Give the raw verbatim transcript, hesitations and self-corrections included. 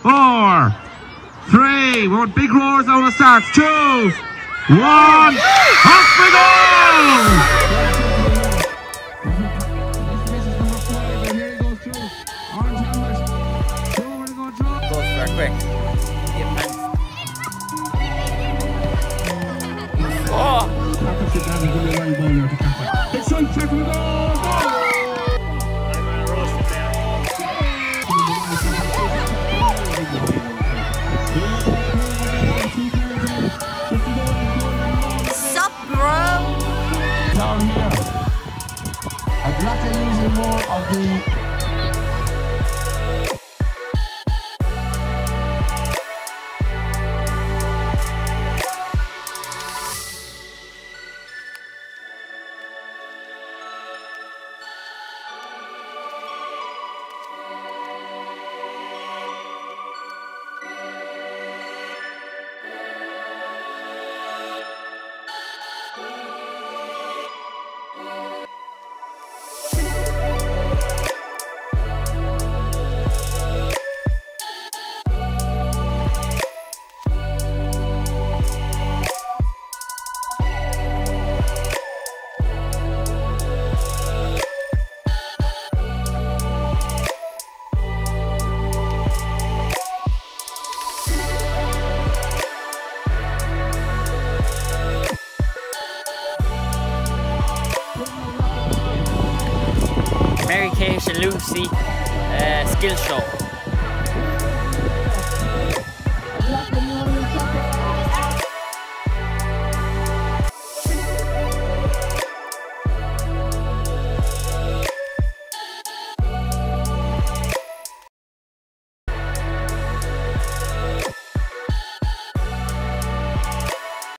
four, three. We want big roars out of starts. Two, one. Off we go! Quick. Oh! Sup, bro? Down here, I'd like to use more of the Mary Kate and Lucy uh, skill show.